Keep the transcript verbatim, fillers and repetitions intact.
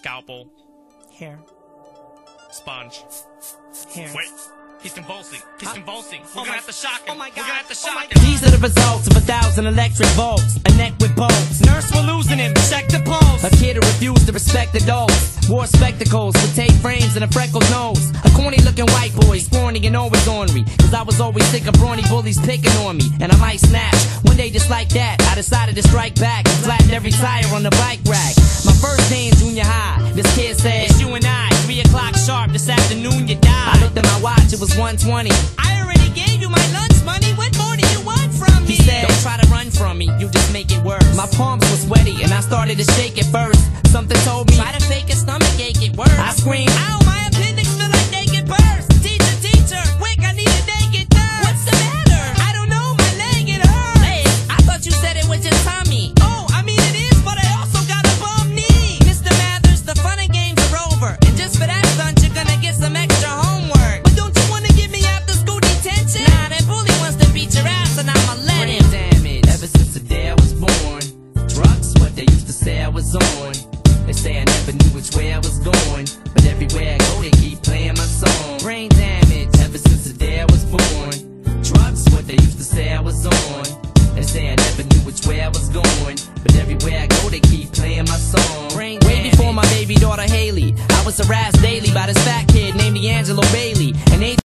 Scalpel. Hair. Sponge. Hair. Wait. He's convulsing. He's Huh? convulsing. We're Oh gonna my- have to shock him. oh my We're God. gonna have to Oh shock my him. God. These are the results of a thousand electric volts. A neck with bolts. Nurse, we're losing him. Check the pulse. A kid who refused to respect adults. Wore spectacles with tape frames and a freckled nose. A corny looking white boy, scrawny and always ornery. Cause I was always sick of brawny bullies picking on me. And I might snatch. One day just like that, I decided to strike back and flattened every tire on the bike rack. My first day in junior high, this kid said, It's you and I. Three o'clock sharp this afternoon. You I die. looked at my watch, it was one twenty. I already gave you my lunch money. What more do you want from me? He said, don't try to run from me, you just make it worse. My palms were sweaty and I started to shake at first. Something told me, Try to fake a stomach ache, it works. I screamed, Ow, my appendix feel like naked burst. Teacher, teacher, quick, I need a naked nurse. What's the matter? I don't know, my leg, it hurts. hey, I thought you said it was just Tommy. Oh, I mean it is, but I also got a bum knee. Mister Mathers, the fun and games are over. And just for that stunt, you're gonna get some extra homework. But don't you wanna give me after school detention? Nah, that bully wants to beat your ass and I'ma let him. Damage. Ever since the day I was born, drugs what they used to say I was on. They say I never knew which way I was going, but everywhere I go they keep playing my song. Brain damage. Ever since the day I was born, drugs what they used to say I was on. They say I never knew which way I was going, but everywhere I go they keep playing my song. Brain Way before my baby daughter Haley, I was harassed daily by this fat kid named D'Angelo Bailey, and they